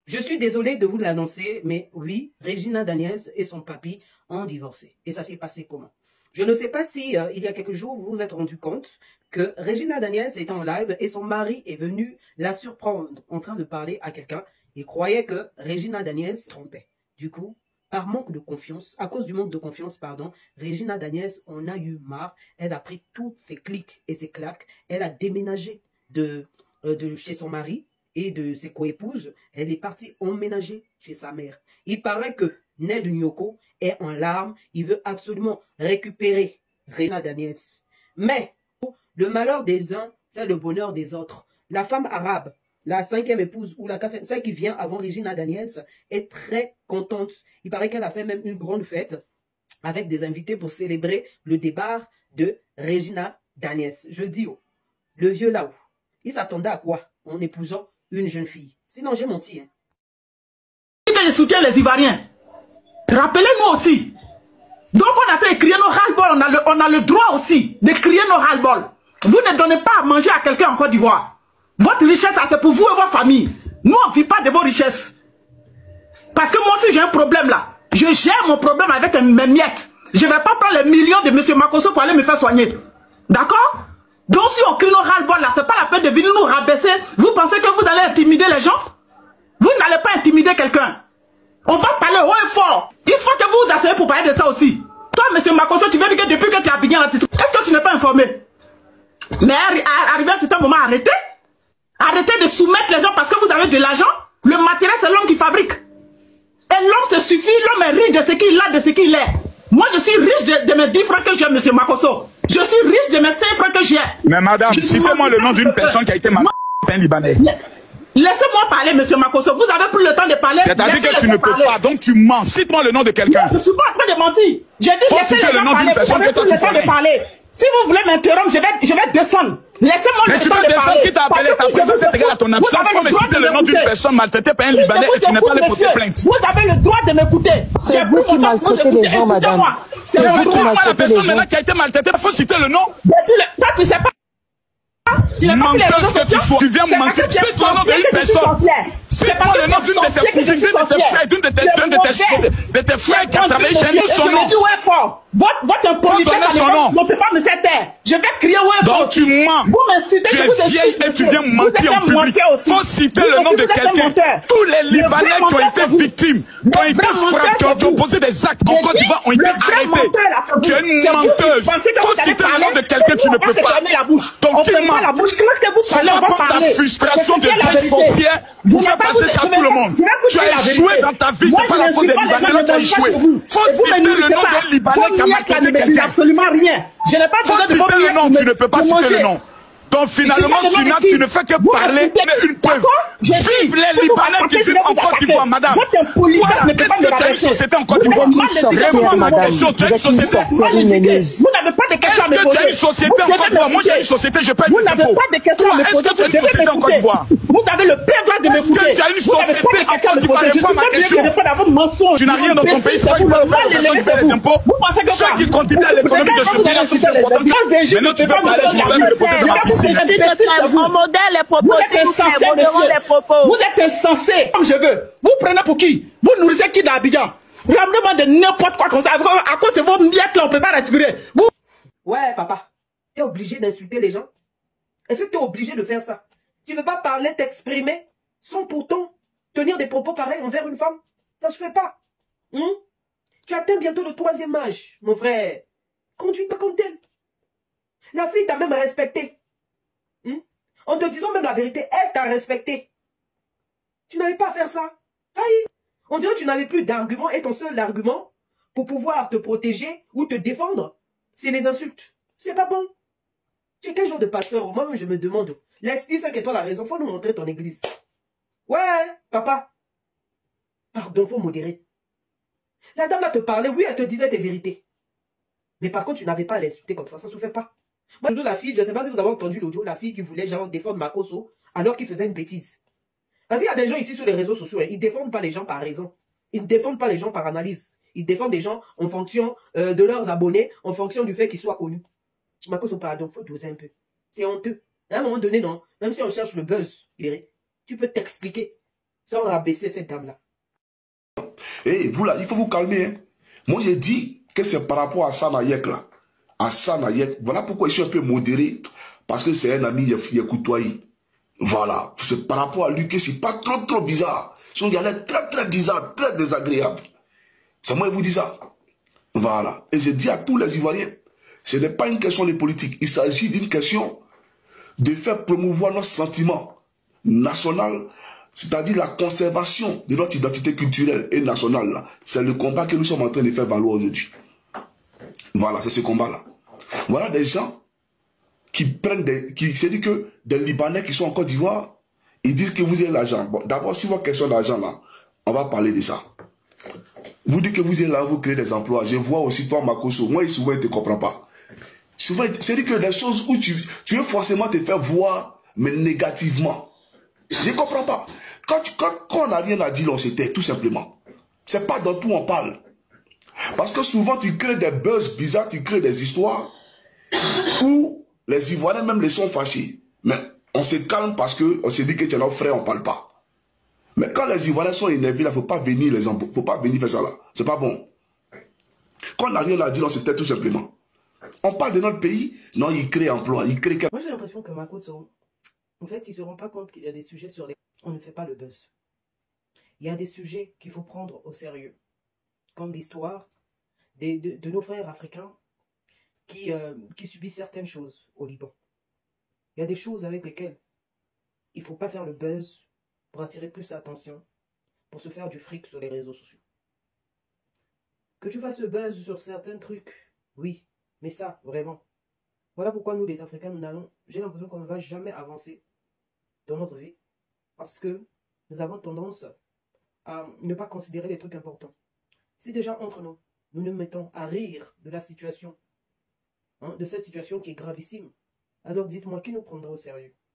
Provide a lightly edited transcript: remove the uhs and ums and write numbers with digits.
Je suis désolé de vous l'annoncer, mais oui, Regina Daniels et son papy ont divorcé. Et ça s'est passé comment? Je ne sais pas si il y a quelques jours, vous vous êtes rendu compte que Regina Daniels était en live et son mari est venu la surprendre en train de parler à quelqu'un. Il croyait que Regina Daniels se trompait. Du coup, par manque de confiance, à cause du manque de confiance, pardon, Regina Daniels en a eu marre. Elle a pris toutes ses clics et ses claques. Elle a déménagé de chez son mari et de ses coépouses. Elle est partie emménager chez sa mère. Il paraît que Ned Nyoko est en larmes. Il veut absolument récupérer Regina Daniels. Mais le malheur des uns fait le bonheur des autres. La femme arabe, la cinquième épouse, ou celle qui vient avant Regina Daniels, est très contente. Il paraît qu'elle a fait même une grande fête avec des invités pour célébrer le départ de Regina Daniels. Je dis, oh, le vieux là-haut, il s'attendait à quoi en épousant une jeune fille? Sinon, j'ai menti. Hein. Je soutiens les Ivoiriens. Rappelez-nous aussi. Donc, on a fait crier nos ras-le-bol. On a le droit aussi de crier nos ras-le-bol. Vous ne donnez pas à manger à quelqu'un en Côte d'Ivoire. Votre richesse, c'est pour vous et votre famille. Nous, on ne vit pas de vos richesses. Parce que moi aussi, j'ai un problème là. Je gère mon problème avec mes miettes. Je ne vais pas prendre les millions de M. Makosso pour aller me faire soigner. D'accord? Donc, si on crie nos ras-le-bol là, c'est pas la peine de venir nous rabaisser. Vous pensez que vous allez intimider les gens? Vous n'allez pas intimider quelqu'un. On va parler haut et fort. Il faut que vous vous asseyez pour parler de ça aussi. Toi, M. Makosso, tu veux dire que depuis que tu as bien l'artiste, est-ce que tu n'es pas informé? Mais arrivé à certain moment, arrêtez. Arrêtez de soumettre les gens parce que vous avez de l'argent. Le matériel, c'est l'homme qui fabrique. Et l'homme se suffit, l'homme est riche de ce qu'il a, de ce qu'il est. Moi, je suis riche de mes 10 francs que j'ai, M. Makosso. Je suis riche de mes 5 francs que j'ai. Mais madame, citez-moi le nom d'une personne qui a été malade par un Libanais. Laissez-moi parler, M. Makosso. Vous avez plus le temps de parler. C'est-à-dire que tu ne peux pas, donc tu mens. Cite-moi le nom de quelqu'un. Je ne suis pas en train de mentir. J'ai dit laissez les gens parler. Vous avez plus le temps de parler. Si vous voulez m'interrompre, je vais descendre. Laissez-moi le temps de parler. Mais tu peux descendre, qui t'a appelé? Ta présence est égale à ton absence. Il faut me citer le nom d'une personne maltraitée par un Libanais et tu n'es pas allé porter plainte. Vous avez le droit de m'écouter. C'est vous qui maltraitez les gens, madame. C'est vous qui maltraitez les gens. La personne maintenant qui a été maltraitée, il faut citer le nom. Toi, tu sais pas. Tu n'as pas fait les réseaux sociaux. Tu viens me mentir. Tu sais le nom d'une personne. C'est pas le nom d'une de tes cousines, de tes frères, d'une de tes frères qui a travaillé chez nous, son nom. Votre impolitesse ne peut pas me faire taire. Je vais crier ouais fort. Donc tu mens. Vous m'insultez. Tu es vieille et tu viens mentir en public. Faut citer le nom de quelqu'un. Tous les Libanais qui ont été victimes, qui ont été frappés, qui ont posé des actes en Côte d'Ivoire ont été arrêtés. Tu es une menteuse. Faut citer le nom de quelqu'un, tu ne peux pas. Donc tu mens. C'est la porte ta frustration de vieille sorcière pour faire passer ça à tout le monde. Tu as échoué dans ta vie, c'est pas la faute des Libanais, tu as échoué. Faut citer le nom d'un Libanais qui a maltraité quelqu'un. Absolument rien. Je n'ai pas besoin de citer le nom, tu ne peux pas citer le nom. Donc finalement, tu ne fais que parler une preuve. Vive les Libanais qui vivent en Côte d'Ivoire, madame. Est-ce que tu as une société en Côte d'Ivoire? Réponds à ma question, tu as une société. Vous n'avez pas de questions à me poser. Est-ce que tu as une société en Côte d'Ivoire? Moi j'ai une société, je paye mes impôts. Toi, est-ce que tu as une société en Côte d'Ivoire? Vous avez le plein droit de m'écouter. Est-ce que tu as une société en Côte d'Ivoire? Réponds à ma question. Tu n'as rien dans ton pays, c'est pas une personne qui paie les impôts. Ceux qui contribuent à l'économie de ce pays sont plus importants. Maintenant tu peux parler, je vais me poser de ma piscine. On modère les propos. Vous êtes insensé comme je veux. Vous prenez pour qui? Vous nourrissez qui dans Abidjan? Ramenez-moi de n'importe quoi comme ça. À cause de vos miettes là, on ne peut pas respirer. Vous... Ouais, papa. Tu es obligé d'insulter les gens? Est-ce que tu es obligé de faire ça? Tu ne veux pas parler, t'exprimer, sans pourtant tenir des propos pareils envers une femme? Ça se fait pas. Tu atteins bientôt le 3e âge, mon frère. Conduis-toi comme tel. La fille t'a même respecté. En te disant même la vérité, elle t'a respecté. Tu n'avais pas à faire ça. Aïe. On dirait que tu n'avais plus d'argument et ton seul argument pour pouvoir te protéger ou te défendre, c'est les insultes. C'est pas bon. Tu es quel genre de pasteur? Moi, je me demande. Laisse-t-il 5 étoiles la raison? Faut nous montrer ton église. Ouais, papa. Pardon, faut modérer. La dame là te parlait, oui, elle te disait tes vérités. Mais par contre, tu n'avais pas à l'insulter comme ça se fait pas. Moi, la fille, je ne sais pas si vous avez entendu l'audio, la fille qui voulait genre défendre Makosso alors qu'il faisait une bêtise. Parce qu'il y a des gens ici sur les réseaux sociaux, ils ne défendent pas les gens par raison. Ils ne défendent pas les gens par analyse. Ils défendent les gens en fonction de leurs abonnés, en fonction du fait qu'ils soient connus. Makosso, pardon, il faut doser un peu. C'est honteux. À un moment donné, non. Même si on cherche le buzz, tu peux t'expliquer. sans rabaisser cette dame-là. Et vous là, il faut vous calmer. Hein. Moi, j'ai dit que c'est par rapport à Sanayek là. À Sanayek. Voilà pourquoi je suis un peu modéré. Parce que c'est un ami, il est côtoyé. Voilà. C'est par rapport à lui que c'est pas trop bizarre. Il y a l'air très bizarre, très désagréable. C'est moi qui vous dis ça. Voilà. Et je dis à tous les Ivoiriens, ce n'est pas une question de politique. Il s'agit d'une question de faire promouvoir notre sentiment national, c'est-à-dire la conservation de notre identité culturelle et nationale. C'est le combat que nous sommes en train de faire valoir aujourd'hui. Voilà, c'est ce combat-là. Voilà des gens qui prennent c'est dit que des Libanais qui sont en Côte d'Ivoire, ils disent que vous avez l'argent. Bon, d'abord, si votre question d'argent là, on va parler de ça. Vous dites que vous êtes là, vous créez des emplois. Je vois aussi toi, Makoso. Moi, souvent, il ne te comprend pas. Souvent, c'est dit que des choses où tu veux forcément te faire voir, mais négativement. Je ne comprends pas. Quand on n'a rien à dire, on se tait, tout simplement. C'est pas dans tout on parle. Parce que souvent, tu crées des buzz bizarres, tu crées des histoires où les Ivoiriens même les sont fâchés. Mais on se calme parce qu'on se dit que tu es notre frère, on ne parle pas. Mais quand les Ivoiriens sont énervés, il ne faut pas venir faut pas venir faire ça là. C'est pas bon. Quand on n'a rien à dire, on se tait tout simplement. On parle de notre pays, non, il crée emploi, il crée... Moi j'ai l'impression que Makoso, en fait, il ne se rend pas compte qu'il y a des sujets sur lesquels on ne fait pas le buzz. Il y a des sujets qu'il faut prendre au sérieux. Comme l'histoire de nos frères africains qui subissent certaines choses au Liban. Il y a des choses avec lesquelles il ne faut pas faire le buzz pour attirer plus l'attention, pour se faire du fric sur les réseaux sociaux. Que tu fasses le buzz sur certains trucs, oui, mais ça, vraiment. Voilà pourquoi nous, les Africains, j'ai l'impression qu'on ne va jamais avancer dans notre vie, parce que nous avons tendance à ne pas considérer les trucs importants. Si déjà entre nous, nous nous mettons à rire de la situation, de cette situation qui est gravissime, alors dites-moi qui nous prendra au sérieux?